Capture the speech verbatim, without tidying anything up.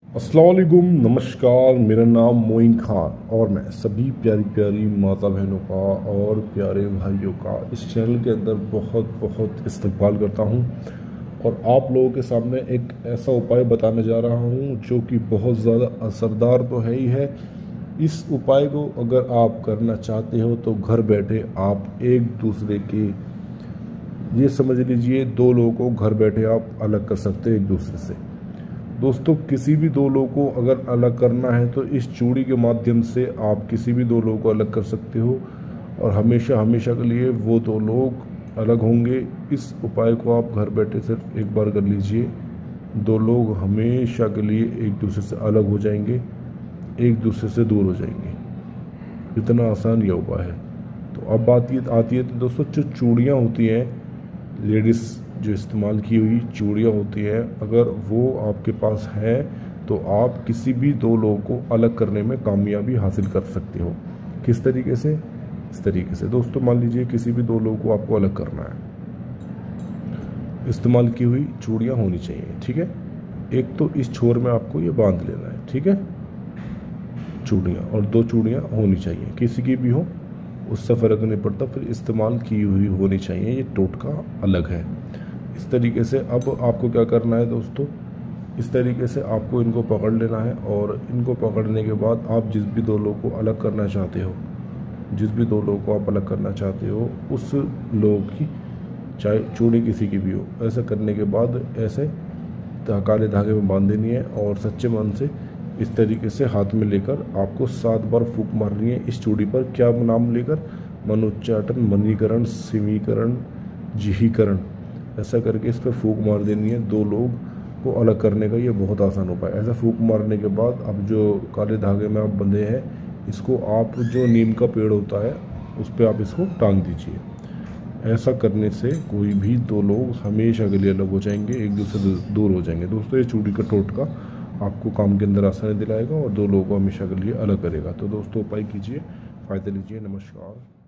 अस्सलाम वालेकुम, नमस्कार। मेरा नाम मोइन खान और मैं सभी प्यारी प्यारी माता बहनों का और प्यारे भाइयों का इस चैनल के अंदर बहुत बहुत इस्तकबाल करता हूं और आप लोगों के सामने एक ऐसा उपाय बताने जा रहा हूं जो कि बहुत ज़्यादा असरदार तो है ही है। इस उपाय को अगर आप करना चाहते हो तो घर बैठे आप एक दूसरे के, ये समझ लीजिए, दो लोगों को घर बैठे आप अलग कर सकते हैं एक दूसरे से। दोस्तों, किसी भी दो लोगों को अगर अलग करना है तो इस चूड़ी के माध्यम से आप किसी भी दो लोगों को अलग कर सकते हो और हमेशा हमेशा के लिए वो दो लोग अलग होंगे। इस उपाय को आप घर बैठे सिर्फ एक बार कर लीजिए, दो लोग हमेशा के लिए एक दूसरे से अलग हो जाएंगे, एक दूसरे से दूर हो जाएंगे। इतना आसान यह उपाय है। तो अब बात ये आती है, तो दोस्तों जो चूड़ियाँ होती हैं, लेडीज़ जो इस्तेमाल की हुई चूड़ियाँ होती हैं, अगर वो आपके पास है तो आप किसी भी दो लोगों को अलग करने में कामयाबी हासिल कर सकते हो। किस तरीके से? इस तरीके से दोस्तों, मान लीजिए किसी भी दो लोगों को आपको अलग करना है, इस्तेमाल की हुई चूड़ियाँ होनी चाहिए, ठीक है। एक तो इस छोर में आपको ये बांध लेना है, ठीक है, चूड़ियाँ, और दो चूड़ियाँ होनी चाहिए, किसी की भी हो उससे फ़र्क नहीं पड़ता, फिर इस्तेमाल की हुई होनी चाहिए, ये टोटका अलग है। इस तरीके से अब आपको क्या करना है दोस्तों, इस तरीके से आपको इनको पकड़ लेना है और इनको पकड़ने के बाद आप जिस भी दो लोगों को अलग करना चाहते हो, जिस भी दो लोगों को आप अलग करना चाहते हो उस लोगों की, चाहे चूड़ी किसी की भी हो, ऐसा करने के बाद ऐसे काले धागे में बांध देनी है और सच्चे मन से इस तरीके से हाथ में लेकर आपको सात बार फूंक मारनी है इस चूड़ी पर। क्या नाम लेकर? मनोच्चाटन, मणिकरण, सिमीकरण, जिहीकरण, ऐसा करके इस पर फूंक मार देनी है। दो लोग को अलग करने का ये बहुत आसान उपाय है। ऐसा फूंक मारने के बाद अब जो काले धागे में आप बंधे हैं, इसको आप जो नीम का पेड़ होता है उस पर आप इसको टांग दीजिए। ऐसा करने से कोई भी दो लोग हमेशा के लिए अलग हो जाएंगे, एक दूसरे से दूर हो जाएंगे। दोस्तों, ये चूड़ी का टोटका आपको काम के अंदर आसानी दिलाएगा और दो लोगों को हमेशा के लिए अलग करेगा। तो दोस्तों, उपाय कीजिए, फ़ायदा लीजिए। नमस्कार।